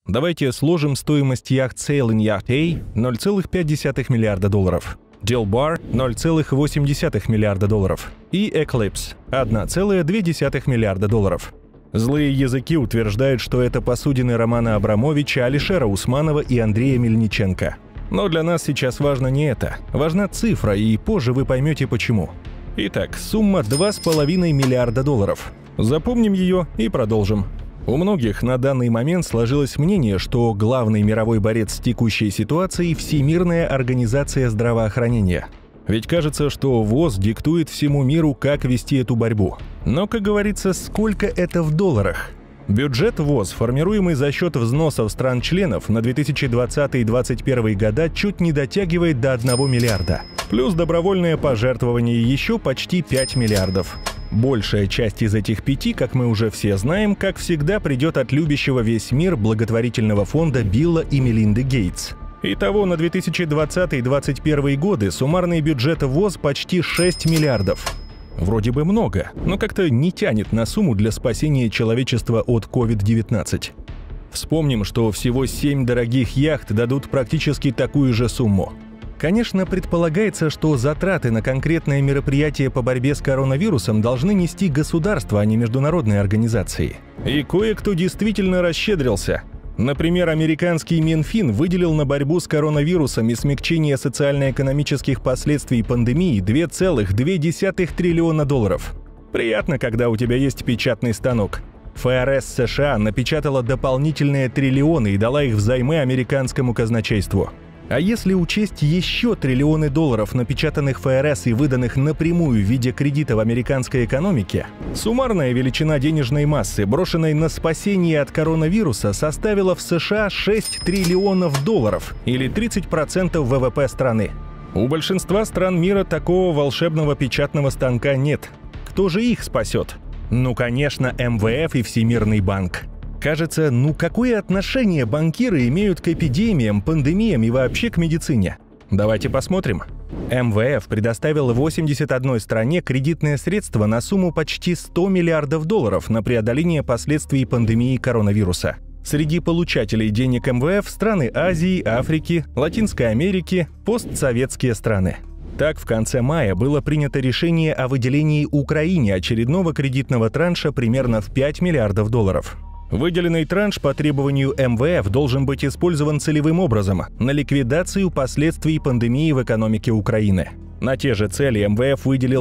Давайте сложим стоимость яхт Sailing Yacht A – $0,5 миллиарда, Dilbar – $0,8 миллиарда и Eclipse – $1,2 миллиарда. Злые языки утверждают, что это посудины Романа Абрамовича, Алишера Усманова и Андрея Мельниченко. Но для нас сейчас важно не это. Важна цифра, и позже вы поймете почему. Итак, сумма $2,5 миллиарда. Запомним ее и продолжим. У многих на данный момент сложилось мнение, что главный мировой борец с текущей ситуацией – Всемирная организация здравоохранения. Ведь кажется, что ВОЗ диктует всему миру, как вести эту борьбу. Но, как говорится, сколько это в долларах? Бюджет ВОЗ, формируемый за счет взносов стран-членов на 2020-2021 года, чуть не дотягивает до 1 миллиарда. Плюс добровольное пожертвование еще почти 5 миллиардов. Большая часть из этих 5, как мы уже все знаем, как всегда придет от любящего весь мир благотворительного фонда Билла и Мелинды Гейтс. Итого на 2020-2021 годы суммарный бюджет ВОЗ почти 6 миллиардов. Вроде бы много, но как-то не тянет на сумму для спасения человечества от COVID-19. Вспомним, что всего 7 дорогих яхт дадут практически такую же сумму. Конечно, предполагается, что затраты на конкретное мероприятие по борьбе с коронавирусом должны нести государство, а не международные организации. И кое-кто действительно расщедрился. Например, американский Минфин выделил на борьбу с коронавирусом и смягчение социально-экономических последствий пандемии $2,2 триллиона. Приятно, когда у тебя есть печатный станок. ФРС США напечатала дополнительные триллионы и дала их взаймы американскому казначейству. А если учесть еще триллионы долларов, напечатанных ФРС и выданных напрямую в виде кредита в американской экономике, суммарная величина денежной массы, брошенной на спасение от коронавируса, составила в США $6 триллионов или 30% ВВП страны. У большинства стран мира такого волшебного печатного станка нет. Кто же их спасет? Ну, конечно, МВФ и Всемирный банк. Кажется, какое отношение банкиры имеют к эпидемиям, пандемиям и вообще к медицине? Давайте посмотрим. МВФ предоставил 81 стране кредитные средства на сумму почти $100 миллиардов на преодоление последствий пандемии коронавируса. Среди получателей денег МВФ – страны Азии, Африки, Латинской Америки, постсоветские страны. Так, в конце мая было принято решение о выделении Украине очередного кредитного транша примерно в $5 миллиардов. Выделенный транш по требованию МВФ должен быть использован целевым образом на ликвидацию последствий пандемии в экономике Украины. На те же цели МВФ выделил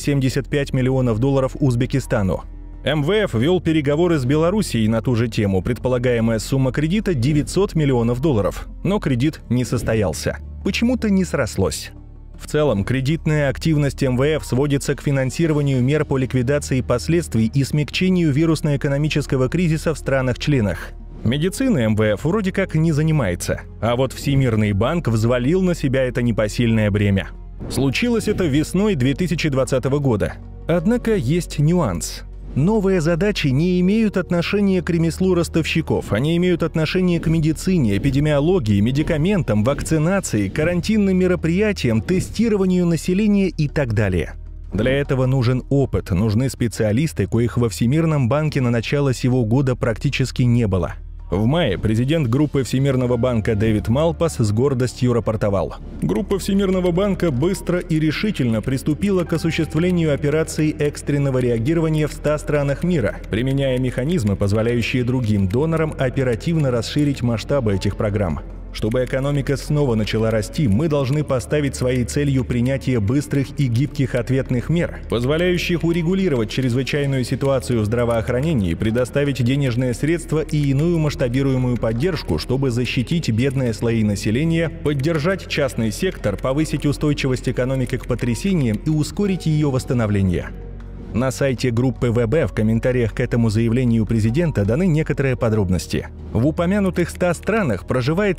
$375 миллионов Узбекистану. МВФ вел переговоры с Белоруссией на ту же тему, предполагаемая сумма кредита $900 миллионов, но кредит не состоялся. Почему-то не срослось. В целом, кредитная активность МВФ сводится к финансированию мер по ликвидации последствий и смягчению вирусно-экономического кризиса в странах-членах. Медициной МВФ вроде как не занимается, а вот Всемирный банк взвалил на себя это непосильное бремя. Случилось это весной 2020 года. Однако есть нюанс. Новые задачи не имеют отношения к ремеслу ростовщиков, они имеют отношение к медицине, эпидемиологии, медикаментам, вакцинации, карантинным мероприятиям, тестированию населения и так далее. Для этого нужен опыт, нужны специалисты, коих во Всемирном банке на начало сего года практически не было. В мае президент группы Всемирного банка Дэвид Малпас с гордостью рапортовал: группа Всемирного банка быстро и решительно приступила к осуществлению операций экстренного реагирования в 100 странах мира, применяя механизмы, позволяющие другим донорам оперативно расширить масштабы этих программ. Чтобы экономика снова начала расти, мы должны поставить своей целью принятие быстрых и гибких ответных мер, позволяющих урегулировать чрезвычайную ситуацию в здравоохранении, предоставить денежные средства и иную масштабируемую поддержку, чтобы защитить бедные слои населения, поддержать частный сектор, повысить устойчивость экономики к потрясениям и ускорить ее восстановление. На сайте группы ВБ в комментариях к этому заявлению президента даны некоторые подробности. В упомянутых 100 странах проживает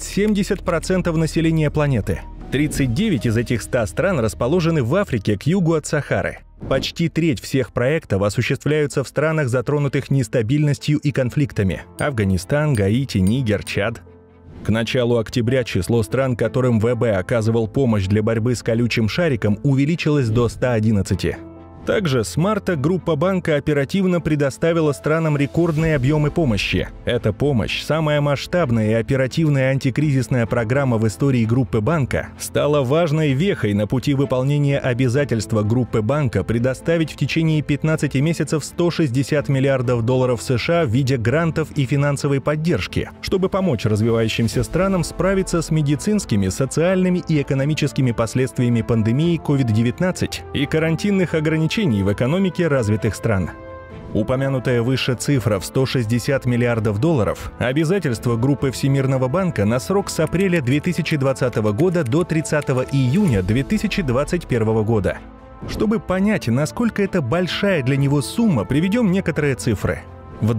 70% населения планеты. 39 из этих 100 стран расположены в Африке к югу от Сахары. Почти треть всех проектов осуществляются в странах, затронутых нестабильностью и конфликтами: Афганистан, Гаити, Нигер, Чад. К началу октября число стран, которым ВБ оказывал помощь для борьбы с колючим шариком, увеличилось до 111. Также с марта группа банка оперативно предоставила странам рекордные объемы помощи. Эта помощь, самая масштабная и оперативная антикризисная программа в истории группы банка, стала важной вехой на пути выполнения обязательства группы банка предоставить в течение 15 месяцев 160 миллиардов долларов США в виде грантов и финансовой поддержки, чтобы помочь развивающимся странам справиться с медицинскими, социальными и экономическими последствиями пандемии COVID-19 и карантинных ограничений в экономике развитых стран. Упомянутая выше цифра в 160 миллиардов долларов – обязательство группы Всемирного банка на срок с апреля 2020 года до 30 июня 2021 года. Чтобы понять, насколько это большая для него сумма, приведем некоторые цифры. В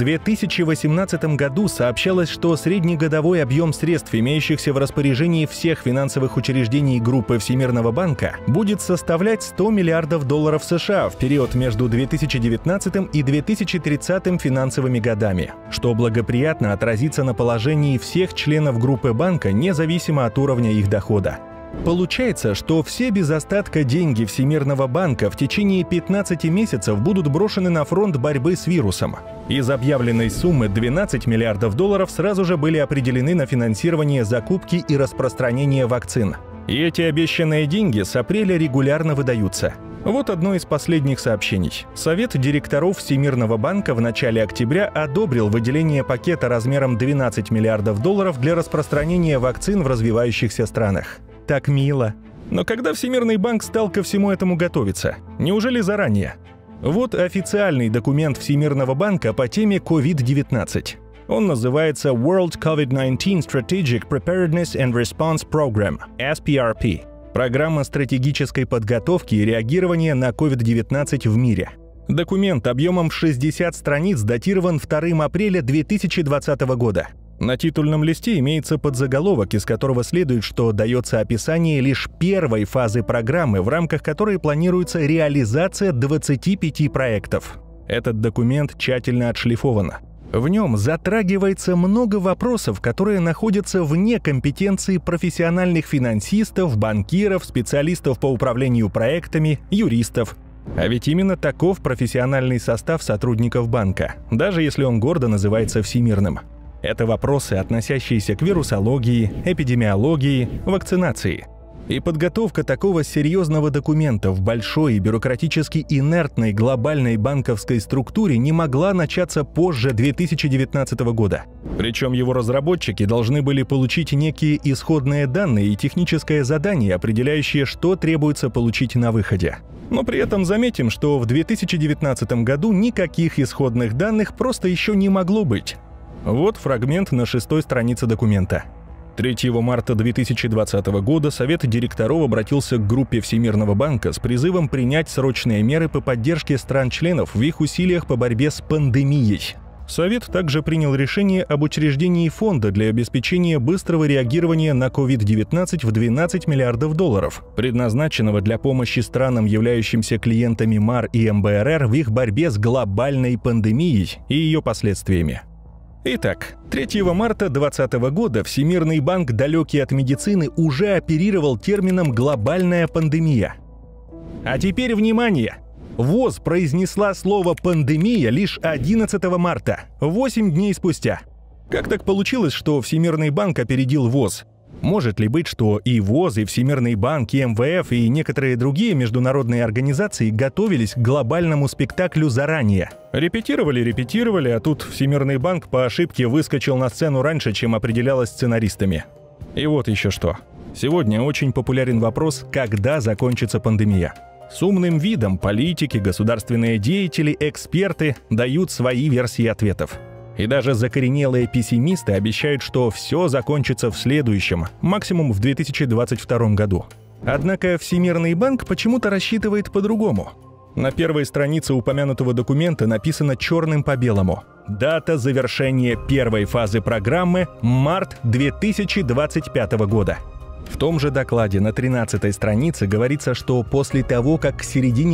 2018 году сообщалось, что среднегодовой объем средств, имеющихся в распоряжении всех финансовых учреждений группы Всемирного банка, будет составлять 100 миллиардов долларов США в период между 2019 и 2030 финансовыми годами, что благоприятно отразится на положении всех членов группы банка, независимо от уровня их дохода. Получается, что все без остатка деньги Всемирного банка в течение 15 месяцев будут брошены на фронт борьбы с вирусом. Из объявленной суммы 12 миллиардов долларов сразу же были определены на финансирование закупки и распространения вакцин. И эти обещанные деньги с апреля регулярно выдаются. Вот одно из последних сообщений. Совет директоров Всемирного банка в начале октября одобрил выделение пакета размером 12 миллиардов долларов для распространения вакцин в развивающихся странах. Так мило. Но когда Всемирный банк стал ко всему этому готовиться? Неужели заранее? Вот официальный документ Всемирного банка по теме COVID-19. Он называется World COVID-19 Strategic Preparedness and Response Program, SPRP. Программа стратегической подготовки и реагирования на COVID-19 в мире. Документ объемом в 60 страниц датирован 2 апреля 2020 года. На титульном листе имеется подзаголовок, из которого следует, что дается описание лишь первой фазы программы, в рамках которой планируется реализация 25 проектов. Этот документ тщательно отшлифован. В нем затрагивается много вопросов, которые находятся вне компетенции профессиональных финансистов, банкиров, специалистов по управлению проектами, юристов. А ведь именно таков профессиональный состав сотрудников банка, даже если он гордо называется всемирным. Это вопросы, относящиеся к вирусологии, эпидемиологии, вакцинации. И подготовка такого серьезного документа в большой и бюрократически инертной глобальной банковской структуре не могла начаться позже 2019 года. Причем его разработчики должны были получить некие исходные данные и техническое задание, определяющее, что требуется получить на выходе. Но при этом заметим, что в 2019 году никаких исходных данных просто еще не могло быть. Вот фрагмент на 6-й странице документа. 3 марта 2020 года Совет директоров обратился к группе Всемирного банка с призывом принять срочные меры по поддержке стран-членов в их усилиях по борьбе с пандемией. Совет также принял решение об учреждении фонда для обеспечения быстрого реагирования на COVID-19 в 12 миллиардов долларов, предназначенного для помощи странам, являющимся клиентами МАР и МБРР в их борьбе с глобальной пандемией и ее последствиями. Итак, 3 марта 2020 года Всемирный банк, далекий от медицины, уже оперировал термином «глобальная пандемия». А теперь внимание! ВОЗ произнесла слово «пандемия» лишь 11 марта, 8 дней спустя. Как так получилось, что Всемирный банк опередил ВОЗ? Может ли быть, что и ВОЗ, и Всемирный банк, и МВФ, и некоторые другие международные организации готовились к глобальному спектаклю заранее? Репетировали, а тут Всемирный банк по ошибке выскочил на сцену раньше, чем определялось сценаристами. И вот еще что. Сегодня очень популярен вопрос, когда закончится пандемия. С умным видом политики, государственные деятели, эксперты дают свои версии ответов. И даже закоренелые пессимисты обещают, что все закончится в следующем, максимум в 2022 году. Однако Всемирный банк почему-то рассчитывает по-другому. На первой странице упомянутого документа написано черным по белому: дата завершения первой фазы программы – март 2025 года. В том же докладе на 13-й странице говорится, что после того, как к середине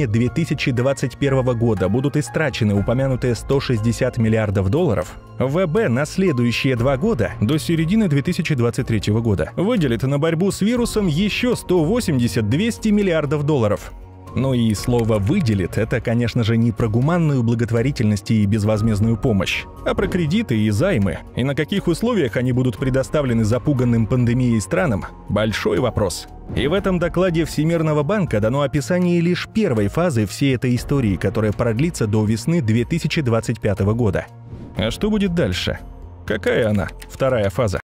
2021 года будут истрачены упомянутые 160 миллиардов долларов, ВБ на следующие 2 года, до середины 2023 года, выделит на борьбу с вирусом еще 180-200 миллиардов долларов. Ну и слово «выделит» — это, конечно же, не про гуманную благотворительность и безвозмездную помощь, а про кредиты и займы. И на каких условиях они будут предоставлены запуганным пандемией странам — большой вопрос. И в этом докладе Всемирного банка дано описание лишь первой фазы всей этой истории, которая продлится до весны 2025 года. А что будет дальше? Какая она, вторая фаза?